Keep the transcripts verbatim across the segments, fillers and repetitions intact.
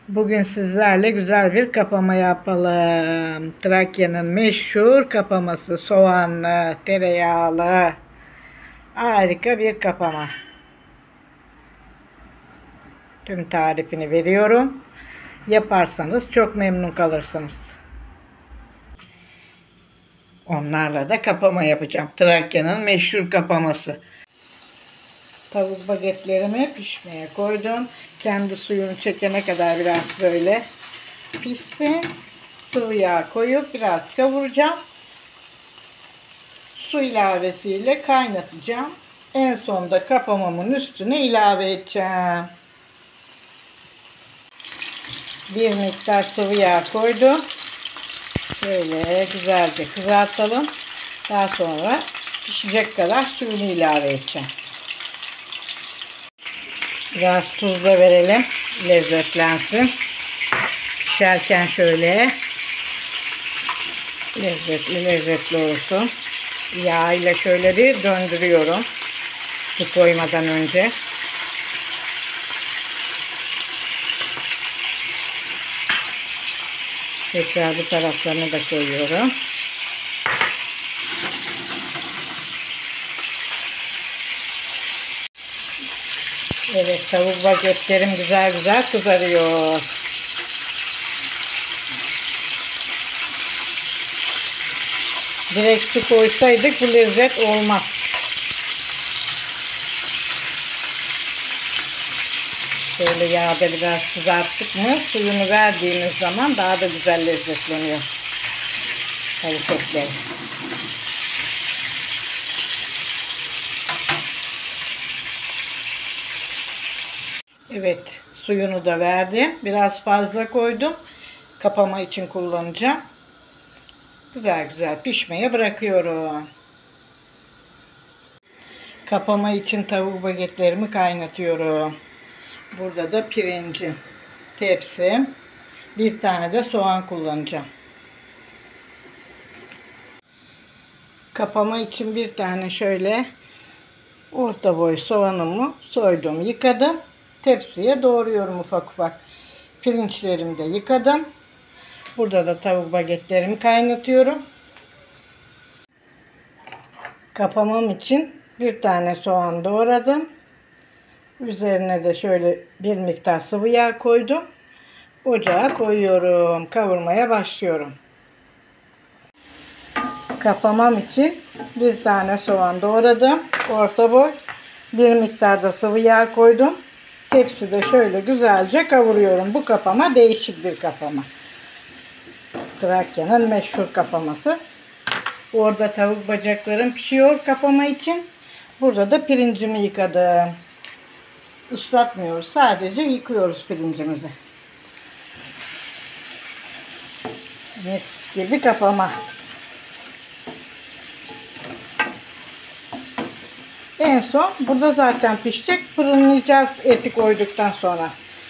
Bugün sizlerle güzel bir kapama yapalım. Trakya'nın meşhur kapaması, soğanlı, tereyağlı, harika bir kapama. Tüm tarifini veriyorum. Yaparsanız çok memnun kalırsınız. Onlarla da kapama yapacağım. Trakya'nın meşhur kapaması. Tavuk bagetlerimi pişmeye koydum. Kendi suyunu çekene kadar biraz böyle pişsin. Sıvı yağ koyup biraz kavuracağım. Su ilavesiyle kaynatacağım. En sonda kapamamın üstüne ilave edeceğim. Bir miktar sıvı yağ koydum. Böyle güzelce kızartalım. Daha sonra pişecek kadar suyunu ilave edeceğim. Biraz tuz da verelim. Lezzetlensin. Pişerken şöyle lezzetli lezzetli olsun. Yağ ile şöyle bir döndürüyorum. Su koymadan önce. Tekrar bu taraflarını da koyuyorum. Evet, tavuk bagetlerim güzel güzel kızarıyor. Direkt su koysaydık bu lezzet olmaz. Böyle yağda biraz kızarttık mı suyunu verdiğimiz zaman daha da güzel lezzetleniyor tavuk etleri. Evet, suyunu da verdim. Biraz fazla koydum. Kapama için kullanacağım. Güzel güzel pişmeye bırakıyorum. Kapama için tavuk bagetlerimi kaynatıyorum. Burada da pirincim, tepsim, bir tane de soğan kullanacağım. Kapama için bir tane şöyle orta boy soğanımı soydum, yıkadım. Tepsiye doğruyorum ufak ufak. Pirinçlerimi de yıkadım. Burada da tavuk bagetlerimi kaynatıyorum. Kapamam için bir tane soğan doğradım. Üzerine de şöyle bir miktar sıvı yağ koydum. Ocağa koyuyorum. Kavurmaya başlıyorum. Kapamam için bir tane soğan doğradım. Orta boy. Bir miktar da sıvı yağ koydum. Tepside şöyle güzelce kavuruyorum. Bu kapama değişik bir kapama. Trakya'nın meşhur kapaması. Orada tavuk bacaklarım pişiyor kapama için. Burada da pirincimi yıkadım. Islatmıyoruz. Sadece yıkıyoruz pirincimizi. Mis gibi kapama. En son burada zaten pişecek. Fırınlayacağız eti koyduktan sonra.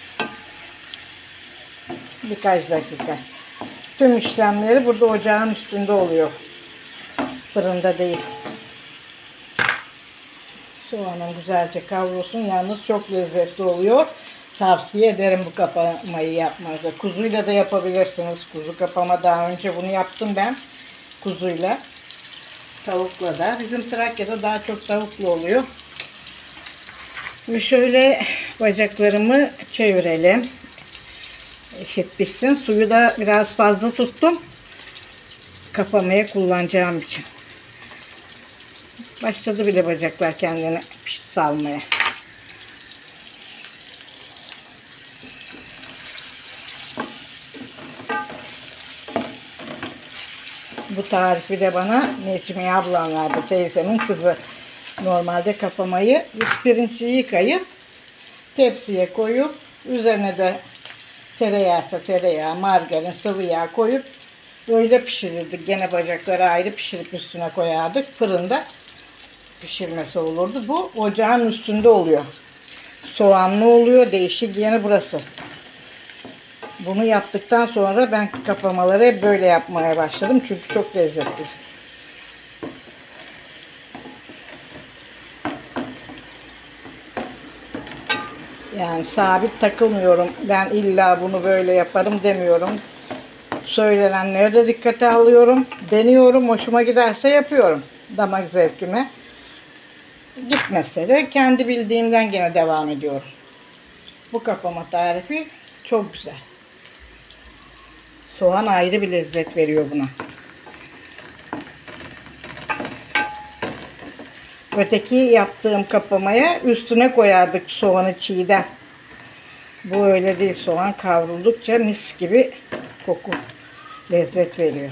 Birkaç dakika. Tüm işlemleri burada ocağın üstünde oluyor. Fırında değil. Soğanın güzelce kavrulsun. Yalnız çok lezzetli oluyor. Tavsiye ederim bu kapamayı yapmanızı. Kuzuyla da yapabilirsiniz. Kuzu kapama daha önce bunu yaptım ben. Kuzuyla. Tavukla da. Bizim Trakya'da daha çok tavuklu oluyor. Ve şöyle bacaklarımı çevirelim. Eşit pişsin. Suyu da biraz fazla tuttum. Kapamaya kullanacağım için. Başladı bile bacaklar kendini salmaya. Bu tarifi de bana Necmiye ablam verdi. Teyzemin kızı. Normalde kapamayı pirinci yıkayıp tepsiye koyup üzerine de tereyağsa tereyağı, margarin, sıvı yağ koyup böyle pişirirdik. Gene bacakları ayrı pişirip üstüne koyardık. Fırında pişirmesi olurdu. Bu ocağın üstünde oluyor. Soğanlı oluyor. Değişik yanı burası. Bunu yaptıktan sonra ben kapamaları hep böyle yapmaya başladım. Çünkü çok lezzetli. Yani sabit takılmıyorum. Ben illa bunu böyle yaparım demiyorum. Söylenenleri de dikkate alıyorum. Deniyorum. Hoşuma giderse yapıyorum. Damak zevkime. Gitmezse de kendi bildiğimden gene devam ediyorum. Bu kapama tarifi çok güzel. Soğan ayrı bir lezzet veriyor buna. Öteki yaptığım kapamaya üstüne koyardık soğanı çiğden. Bu öyle değil. Soğan kavruldukça mis gibi koku, lezzet veriyor.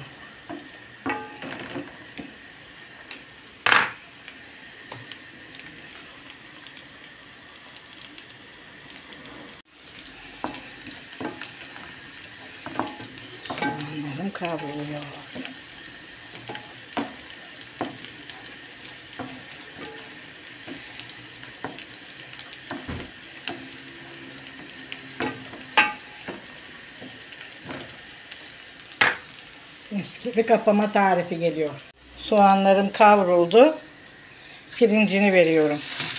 Soğanlarım kavruluyor. Mis gibi kapama tarifi geliyor. Soğanlarım kavruldu. Pirincini veriyorum.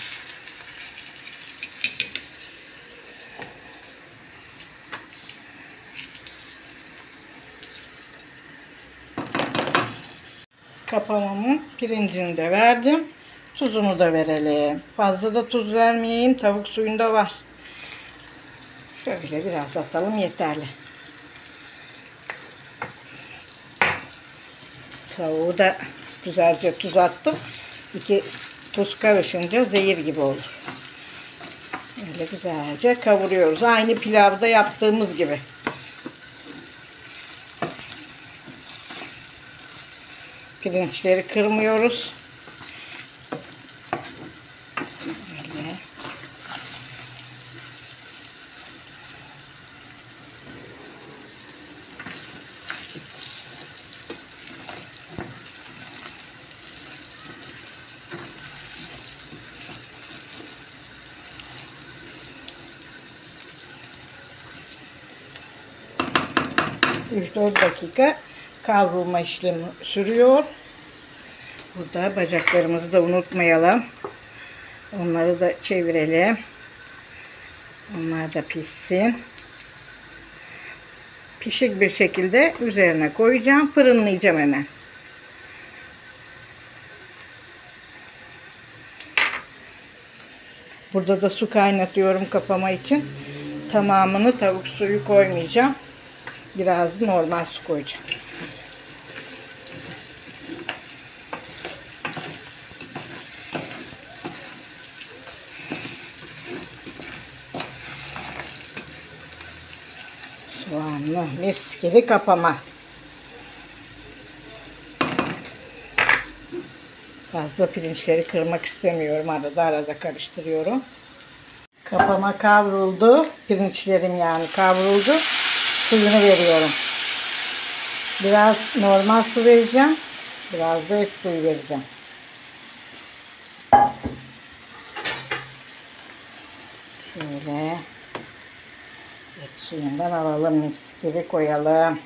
Kapamamın pirincini de verdim. Tuzunu da verelim. Fazla da tuz vermeyeyim. Tavuk suyunda var. Şöyle biraz atalım yeterli. Tavuğu da güzelce tuz attım. İki tuz karışınca zehir gibi olur. Böyle güzelce kavuruyoruz. Aynı pilavda yaptığımız gibi. Pirinçleri kırmıyoruz. Böyle. üç dört dakika kavrulma işlemi sürüyor. Burada bacaklarımızı da unutmayalım. Onları da çevirelim. Onlar da pişsin. Pişik bir şekilde üzerine koyacağım. Fırınlayacağım hemen. Burada da su kaynatıyorum kapama için. Tamamını tavuk suyu koymayacağım. Biraz normal su koyacağım. Soğanlı mis gibi kapama. Fazla pirinçleri kırmak istemiyorum. Arada arada karıştırıyorum. Kapama kavruldu. Pirinçlerim yani kavruldu. Suyunu veriyorum. Biraz normal su vereceğim. Biraz da et suyu vereceğim. Şöyle et suyundan alalım, mis gibi koyalım.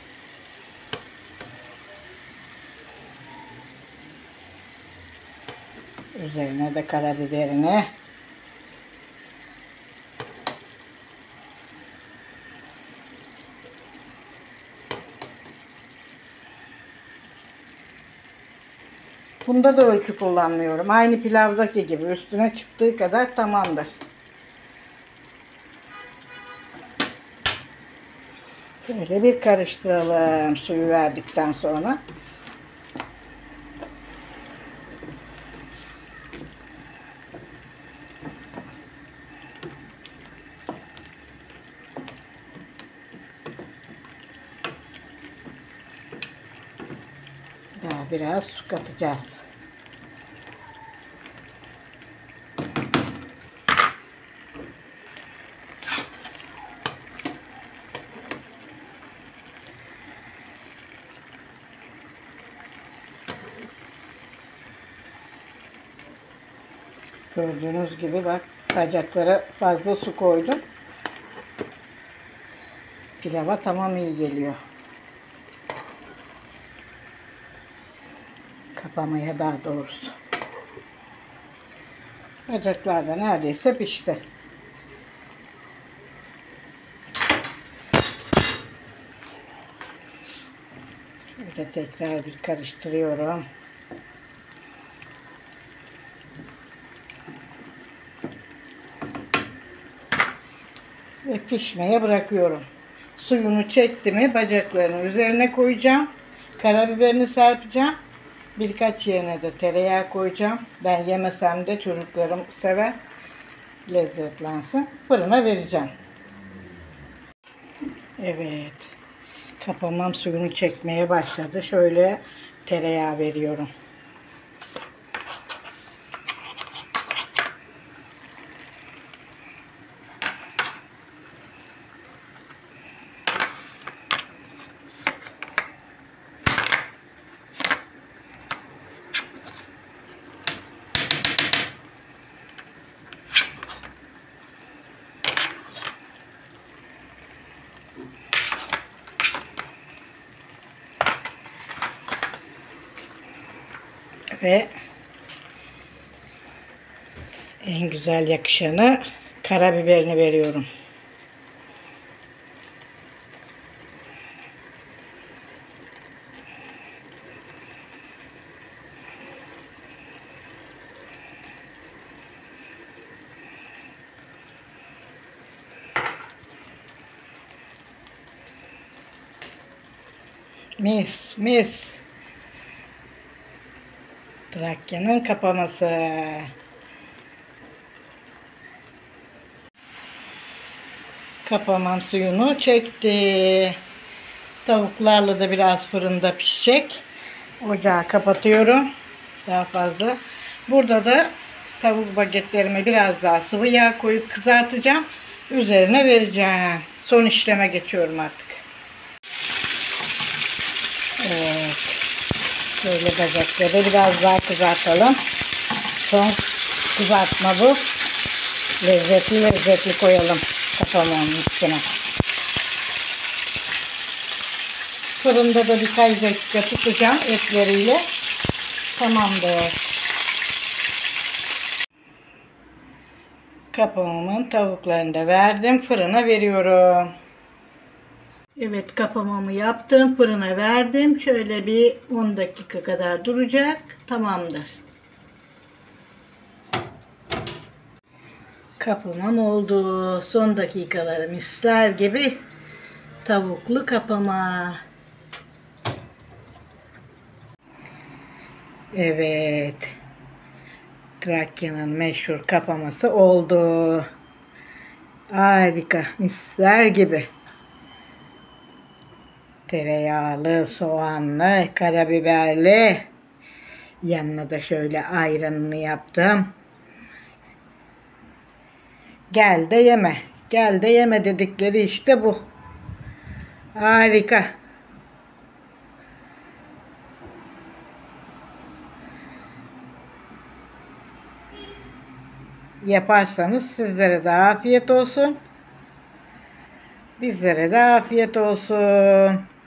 Üzerine de karabiberini. Bunda da ölçü kullanmıyorum. Aynı pilavdaki gibi üstüne çıktığı kadar tamamdır. Böyle bir karıştıralım suyu verdikten sonra. Daha biraz su katacağız. Gördüğünüz gibi bak, bacaklara fazla su koydum. Pilava tamam iyi geliyor. Kapamaya daha doğrusu. Bacaklar da neredeyse pişti. Şöyle tekrar bir karıştırıyorum. Ve pişmeye bırakıyorum. Suyunu çekti mi bacaklarını üzerine koyacağım. Karabiberini serpeceğim. Birkaç yerine de tereyağı koyacağım. Ben yemesem de çocuklarım sever. Lezzetlensin. Fırına vereceğim. Evet. Kapamam suyunu çekmeye başladı. Şöyle tereyağı veriyorum. Ve en güzel yakışanı karabiberini veriyorum. Mis mis. Trakya'nın kapaması. Kapamam suyunu çekti. Tavuklarla da biraz fırında pişecek. Ocağı kapatıyorum. Daha fazla. Burada da tavuk bagetlerime biraz daha sıvı yağ koyup kızartacağım. Üzerine vereceğim. Son işleme geçiyorum artık. Evet. Şöyle bacakları biraz daha kızartalım. Son kızartma bu. Lezzetli lezzetli koyalım kapamanın üstüne. Fırında da birkaç dakika tutacağım etleriyle. Tamamdır. Kapamamın tavuklarını da verdim. Fırına veriyorum. Evet, kapamamı yaptım. Fırına verdim. Şöyle bir on dakika kadar duracak. Tamamdır. Kapamam oldu. Son dakikaları misler gibi tavuklu kapama. Evet. Trakya'nın meşhur kapaması oldu. Harika. Misler gibi. Tereyağlı, soğanlı, karabiberli. Yanına da şöyle ayranını yaptım. Gel de yeme. Gel de yeme dedikleri işte bu. Harika. Yaparsanız sizlere de afiyet olsun. Bizlere de afiyet olsun.